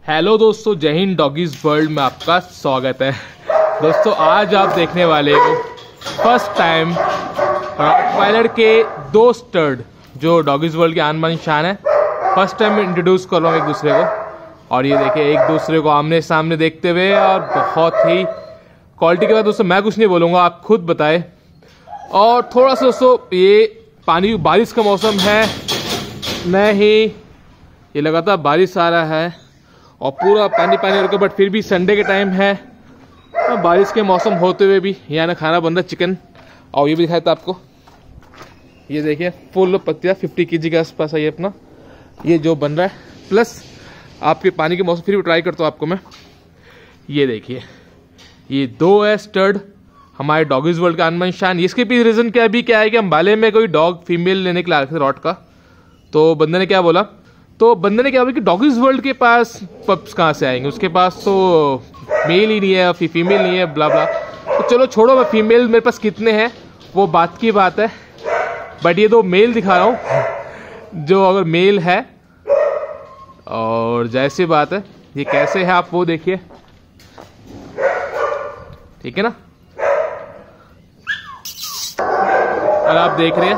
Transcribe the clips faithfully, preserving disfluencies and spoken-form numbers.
Hello दोस्तों, जय Hind. Doggies world में आपका स्वागत है। दोस्तों आज आप देखने वाले हो फर्स्ट टाइम रॉटवाइलर के दो स्टड जो डॉगीज वर्ल्ड के आन बान शान है। फर्स्ट टाइम इंट्रोड्यूस कर रहा हूँ एक दूसरे को, और ये देखिए एक दूसरे को आमने सामने देखते हुए, और बहुत ही क्वालिटी के बाद दोस्तों मैं कुछ नहीं बोलूँगा, आप खुद बताएं। और थोड़ा सा दोस्तों ये पानी बारिश का मौसम है, मैं ही ये लगातार बारिश आ रहा है और पूरा पानी पानी रुका, बट फिर भी संडे के टाइम है और बारिश के मौसम होते हुए भी यहाँ ना खाना बन रहा चिकन। और ये भी दिखाया था आपको, ये देखिए फुल पत्तियाँ फिफ्टी के जी के आसपास है ये अपना, ये जो बन रहा है। प्लस आपके पानी के मौसम फिर भी ट्राई करता हूँ आपको मैं। ये देखिए ये दो है स्टड हमारे डॉगीज वर्ल्ड का अनमन शान। इसके भी रीज़न क्या अभी क्या है कि हम बाले में कोई डॉग फीमेल लेने के लिए आए थे रॉट का, तो बंदे ने क्या बोला तो बंदे ने क्या बोला कि डॉगीज वर्ल्ड के पास पप्स कहाँ से आएंगे, उसके पास तो मेल ही नहीं है, फिर फीमेल नहीं है, ब्ला ब्ला। तो चलो छोड़ो, मैं फीमेल मेरे पास कितने हैं वो बात की बात है, बट ये दो मेल दिखा रहा हूँ जो अगर मेल है, और जैसी बात है ये कैसे है आप वो देखिए, ठीक है ना। और आप देख रहे हैं,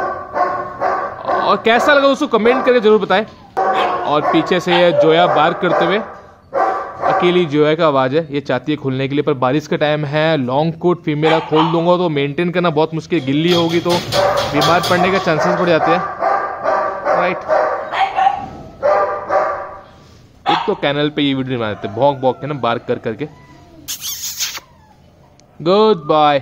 और कैसा लगा उसको कमेंट करके जरूर बताएं। और पीछे से ये जोया बार्क करते हुए, अकेली जोया का आवाज़ है, ये चाहती है खुलने के लिए, पर बारिश का टाइम है, लॉन्ग कोट फीमेल खोल दूंगा तो मेंटेन करना बहुत मुश्किल, गिल्ली होगी तो बीमार पड़ने के चांसेस बढ़ जाते हैं, राइट। एक तो कैनल पे ये वीडियो बना देते भौंक भौंक के ना, बार्क कर करके। Good bye.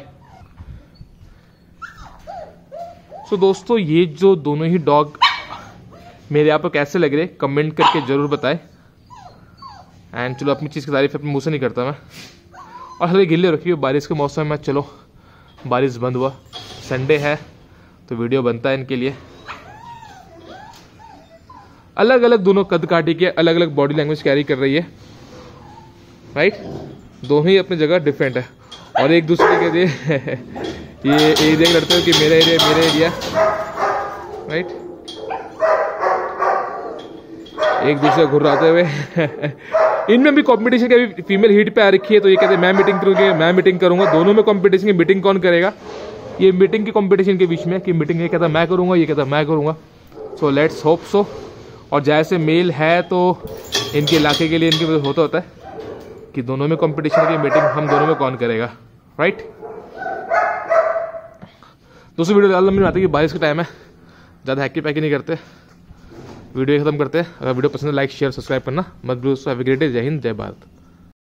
तो दोस्तों ये जो दोनों ही डॉग मेरे यहाँ पर कैसे लग रहे कमेंट करके जरूर बताएं। एंड चलो अपनी चीज़ की तारीफ अपने मुंह से नहीं करता मैं। और हल्के गिल्ले रखिए, बारिश के मौसम में चलो बारिश बंद हुआ, संडे है तो वीडियो बनता है इनके लिए। अलग अलग दोनों कद काटी के अलग अलग बॉडी लैंग्वेज कैरी कर रही है, राइट। दोनों ही अपनी जगह डिफरेंट है और एक दूसरे के लिए ये एरिया लड़ते हो कि मेरा एरिया मेरा एरिया, राइट। एक दूसरे घुर्राते हुए इनमें भी कंपटीशन के, अभी फीमेल हीट पे आ रखी है तो ये कहते हैं मैं मीटिंग करूँगी मैं मीटिंग करूँगा। दोनों में कंपटीशन की, मीटिंग कौन करेगा, ये मीटिंग की कंपटीशन के बीच में कि मीटिंग ये कहता मैं करूँगा, ये कहता मैं करूँगा। So let's hope so. और जैसे मेल है तो इनके इलाके के लिए इनके होता होता है कि दोनों में कंपटीशन की मीटिंग हम दोनों में कौन करेगा, राइट। दोस्तों वीडियो ज़्यादा लंबी नहीं आती कि बारिश का टाइम है, ज़्यादा हैकी पैकी नहीं करते, वीडियो खत्म करते हैं। अगर वीडियो पसंद है लाइक शेयर सब्सक्राइब करना मत भूलो। Have a great day. जय हिंद, जय भारत।